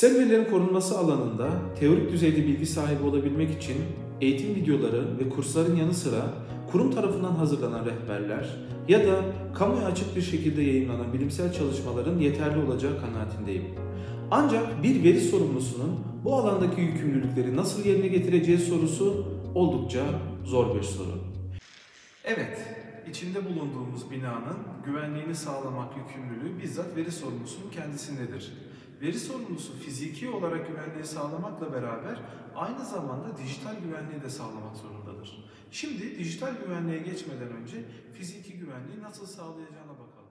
Kişisel verilerin korunması alanında teorik düzeyde bilgi sahibi olabilmek için eğitim videoları ve kursların yanı sıra kurum tarafından hazırlanan rehberler ya da kamuya açık bir şekilde yayınlanan bilimsel çalışmaların yeterli olacağı kanaatindeyim. Ancak bir veri sorumlusunun bu alandaki yükümlülükleri nasıl yerine getireceği sorusu oldukça zor bir soru. Evet, içinde bulunduğumuz binanın güvenliğini sağlamak yükümlülüğü bizzat veri sorumlusunun kendisindedir. Veri sorumlusu fiziki olarak güvenliği sağlamakla beraber aynı zamanda dijital güvenliği de sağlamak zorundadır. Şimdi dijital güvenliğe geçmeden önce fiziki güvenliği nasıl sağlayacağına bakalım.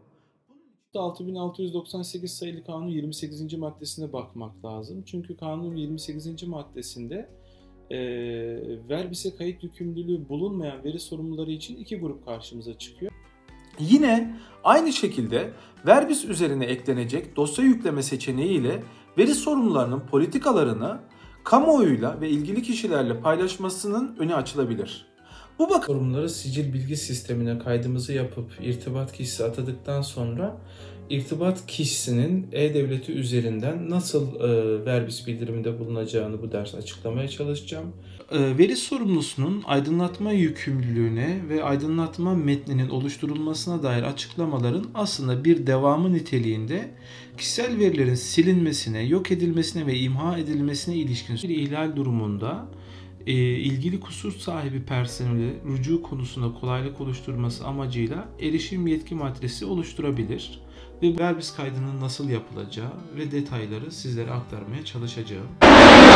6698 sayılı kanun 28. maddesine bakmak lazım. Çünkü kanunun 28. maddesinde verbise kayıt yükümlülüğü bulunmayan veri sorumluları için iki grup karşımıza çıkıyor. Yine aynı şekilde verbis üzerine eklenecek dosya yükleme seçeneği ile veri sorumlularının politikalarını kamuoyuyla ve ilgili kişilerle paylaşmasının önü açılabilir. Bu Sorumluları sicil bilgi sistemine kaydımızı yapıp irtibat kişisi atadıktan sonra irtibat kişisinin e-devleti üzerinden nasıl verbis bildiriminde bulunacağını bu ders açıklamaya çalışacağım. Veri sorumlusunun aydınlatma yükümlülüğüne ve aydınlatma metninin oluşturulmasına dair açıklamaların aslında bir devamı niteliğinde kişisel verilerin silinmesine, yok edilmesine ve imha edilmesine ilişkin bir ihlal durumunda ilgili kusur sahibi personeli rücu konusunda kolaylık oluşturması amacıyla erişim yetki maddesi oluşturabilir ve verbis kaydının nasıl yapılacağı ve detayları sizlere aktarmaya çalışacağım.